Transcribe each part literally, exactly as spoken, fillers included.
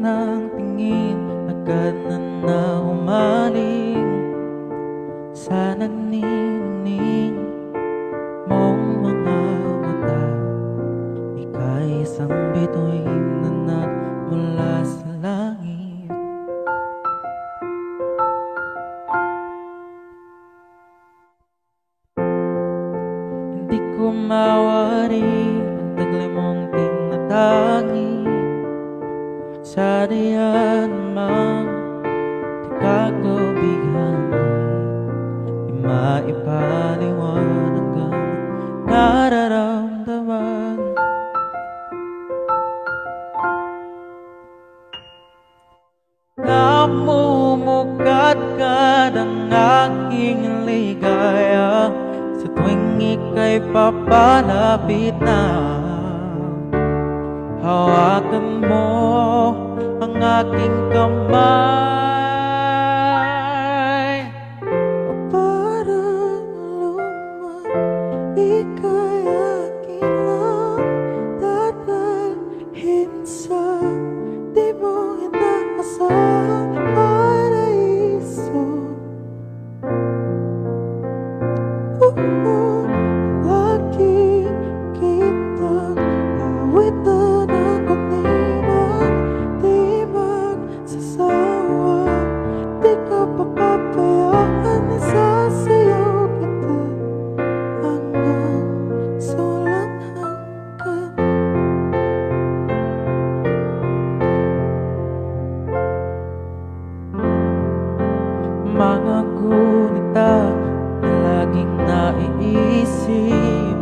ng tingin, agad na na umaling sa nagniningning mong mga mata. Ika'y isang bituin na nagmula sa langit. Hindi ko mawari ang taglay mong tinatangi. Sa diyan mang di kagubigani, di maipaliwanag ang nararamdaman. Namumukadkad ang aking ligaya sa tuwing ika'y papalapit na. Hawakan mo ang aking kamay. O parang lumang ika'y akin lang dadalhin sa di mo inaasang paraiso. Oo, lagi kitang awitan ako niman, di magsasawa, di ka papapayaan, isasayaw kita hanggang sa walang hanggan. Mga gunita na laging naiisip,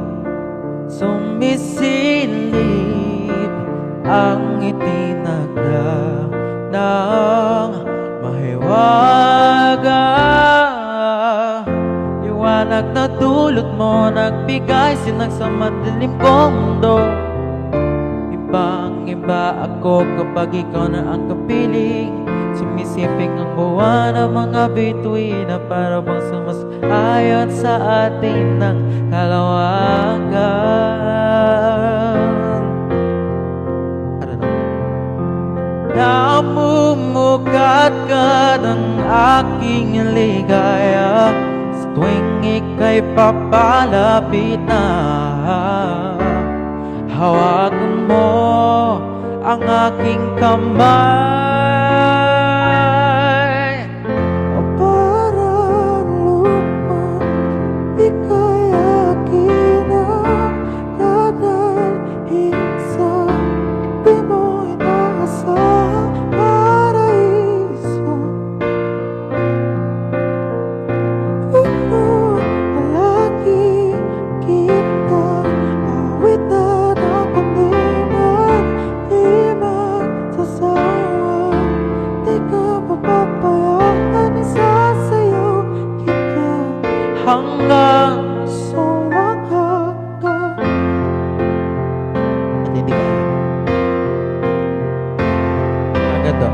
sumisilip ang itinagda ng mahiwaga. Liwanag na dulot mo, nagbigay sinag sa madilim kong mundo. Ibang iba ako kapag ikaw na ang kapiling. Sumisiping ang buwan ng mga bituin na para bang sumasayon sa atin ng kalawakan. Namumukadkad ang aking ligaya sa tuwing ika'y papalapit na. Hawakan mo ang aking kamay. O parang lumang ika'y akin ang dadalhin sa di mo inaasang paraiso. Oo, palagi kitang awitan ako niman, di magsasawa, di ka papapayaan, isasayaw kita hanggang sa walang hanggan. At hindi ka agad daw.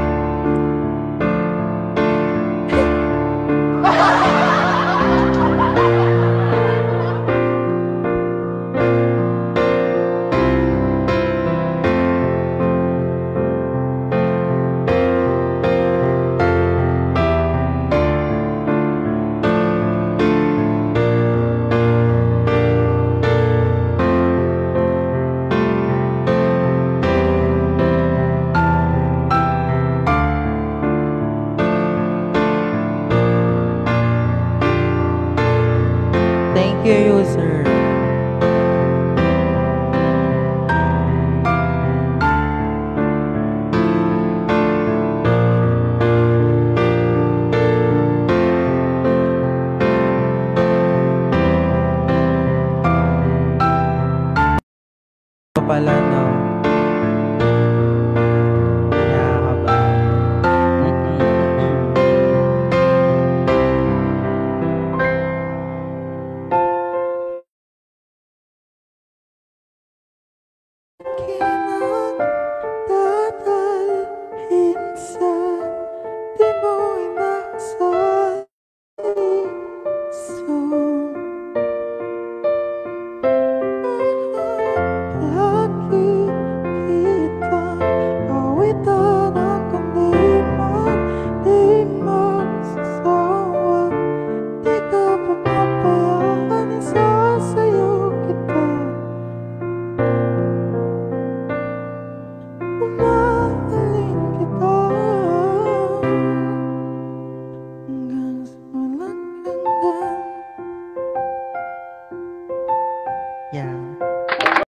Thank you, user. Pala